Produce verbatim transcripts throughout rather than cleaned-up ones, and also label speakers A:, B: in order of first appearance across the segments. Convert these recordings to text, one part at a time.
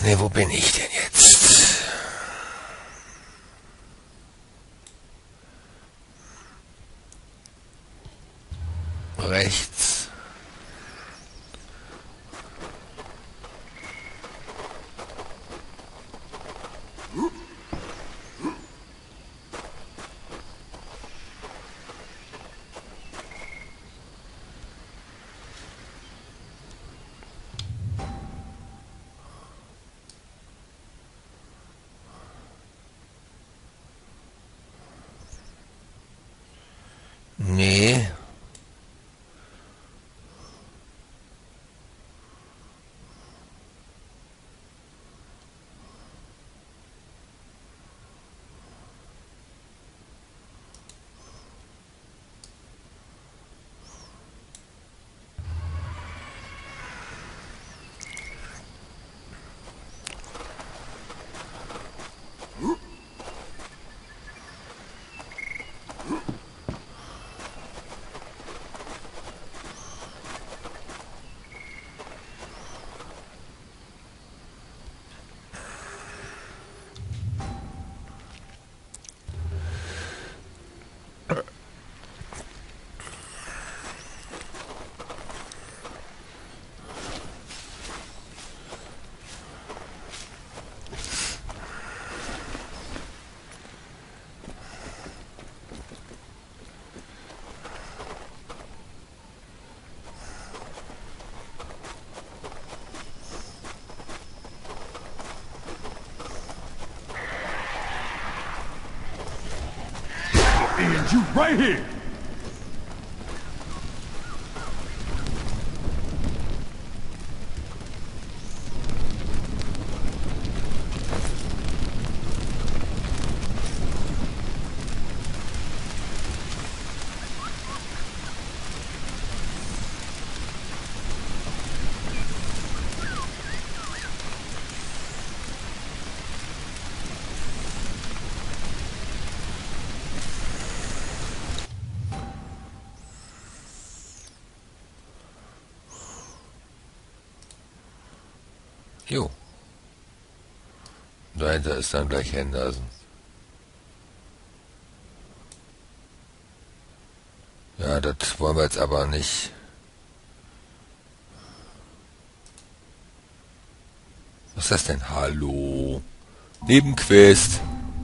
A: Ne, wo bin ich denn jetzt? Rechts. Nee.
B: And you right here!
A: Jo. Dahinter ist dann gleich Henderson. Ja, das wollen wir jetzt aber nicht. Was ist das denn? Hallo. Nebenquest.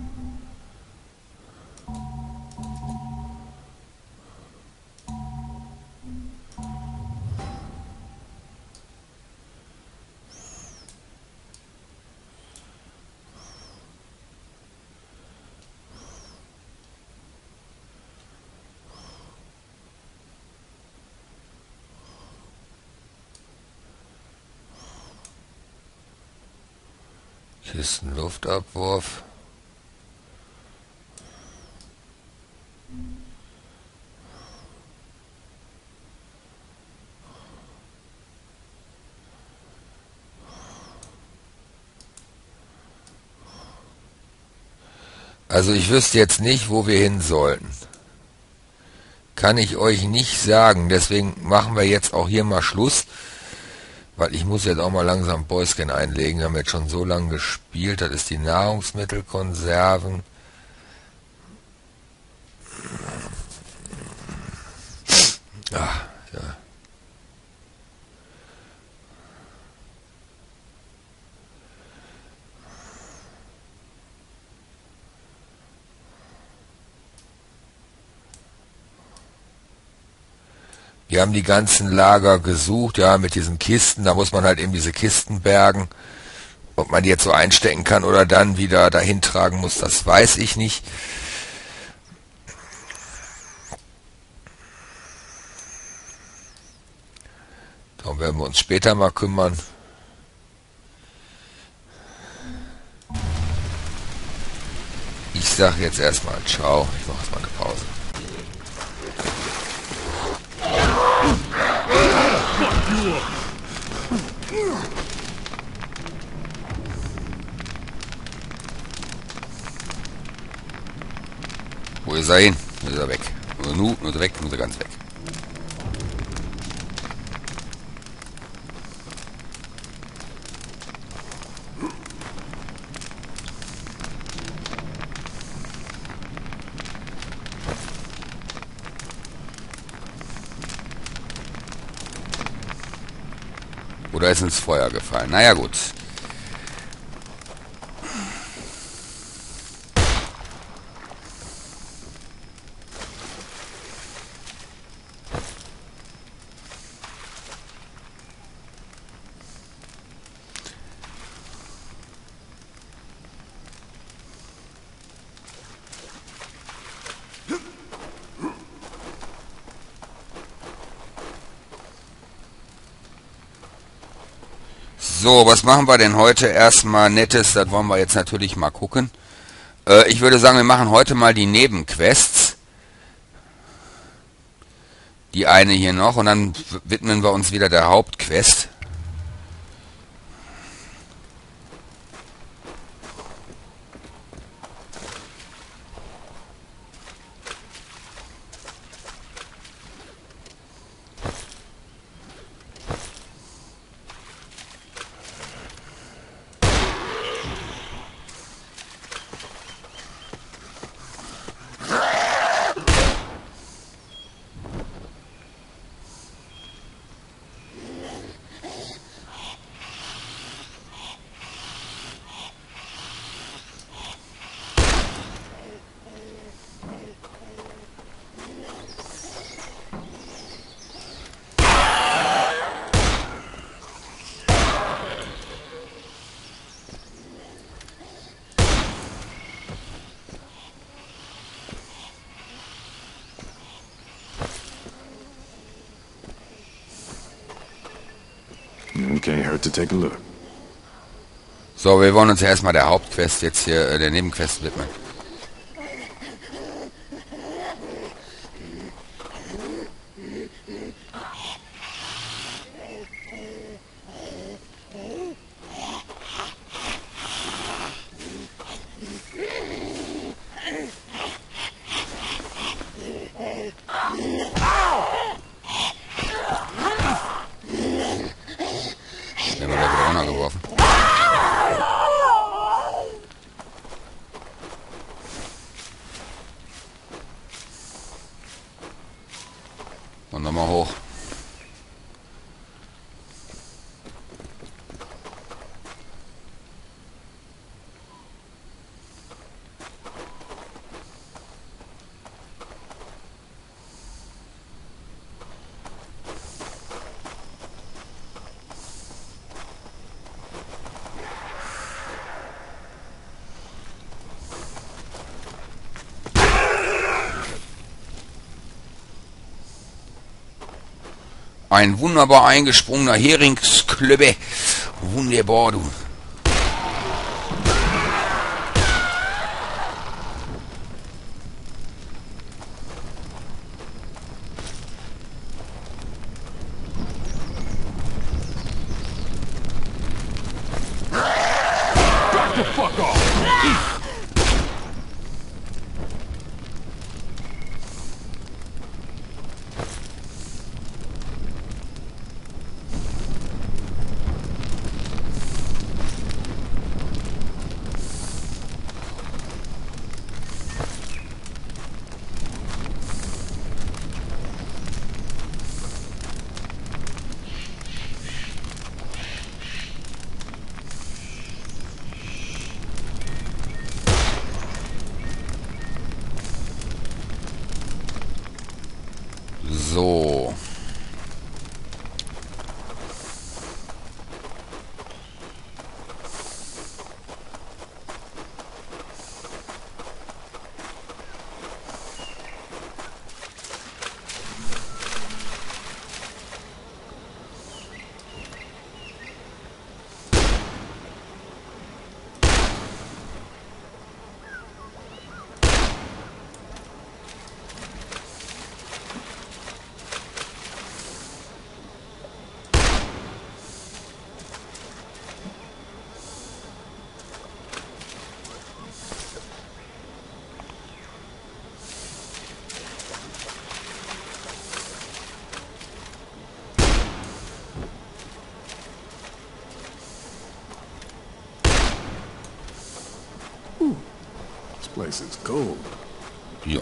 A: Kistenluftabwurf. Also ich wüsste jetzt nicht, wo wir hin sollten. Kann ich euch nicht sagen. Deswegen machen wir jetzt auch hier mal Schluss. Weil ich muss jetzt auch mal langsam Boyscan einlegen. Wir haben jetzt schon so lange gespielt. Das ist die Nahrungsmittelkonserven. Ah, ja. Wir haben die ganzen Lager gesucht, ja, mit diesen Kisten. Da muss man halt eben diese Kisten bergen. Ob man die jetzt so einstecken kann oder dann wieder dahin tragen muss, das weiß ich nicht. Darum werden wir uns später mal kümmern. Ich sage jetzt erstmal ciao. Ich mache jetzt mal eine Pause. Wo ist er hin? Wo ist er weg? Nur, nur, nur weg, nur ganz weg.
C: Oder ist ins Feuer gefallen. Naja, gut. So, was machen wir denn heute erstmal Nettes? Das wollen wir jetzt natürlich mal gucken. Äh, ich würde sagen, wir machen heute mal die Nebenquests. Die eine hier noch und dann widmen wir uns wieder der Hauptquest.
B: Can't hurt to take a look.
C: So, wir wollen uns ja erstmal der Hauptquest jetzt hier, äh, der Nebenquest widmen. Den haben wir gleich wieder runtergeworfen. Und nochmal hoch. Ein wunderbar eingesprungener Heringsklöbbe. Wunderbar, du.
B: Back the fuck off!
C: So.
B: This place is cold.
C: Ja.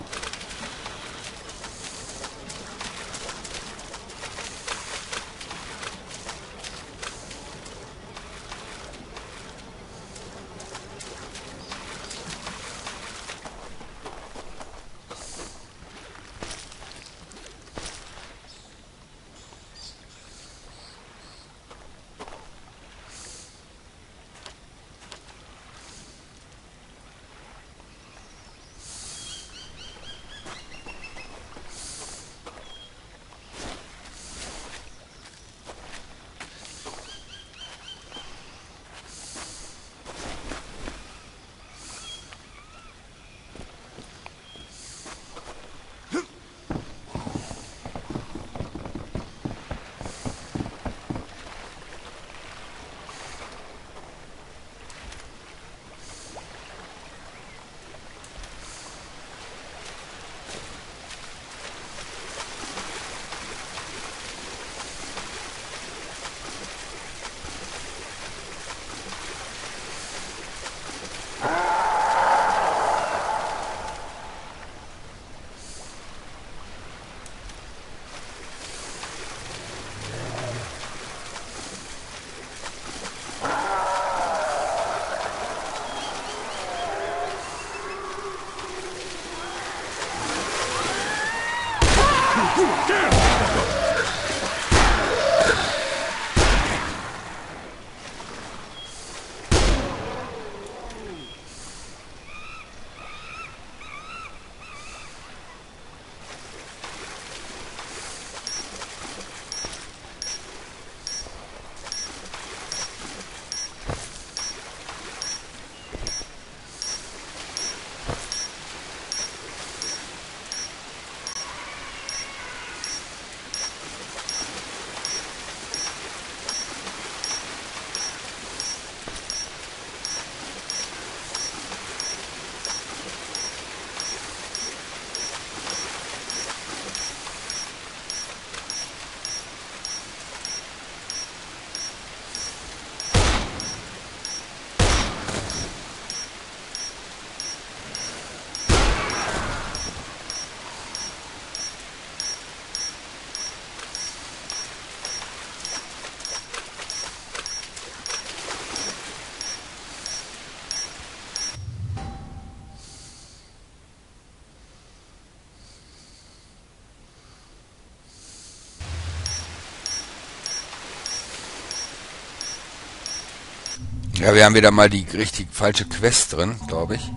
C: Ja, wir haben wieder mal die richtig falsche Quest drin, glaube ich.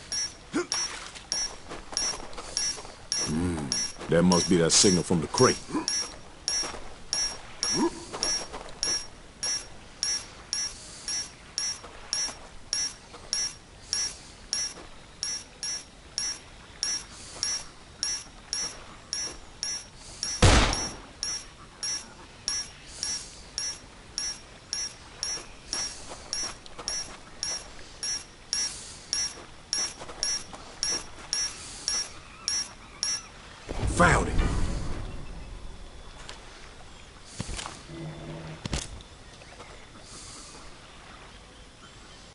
B: That must be that signal from the crate.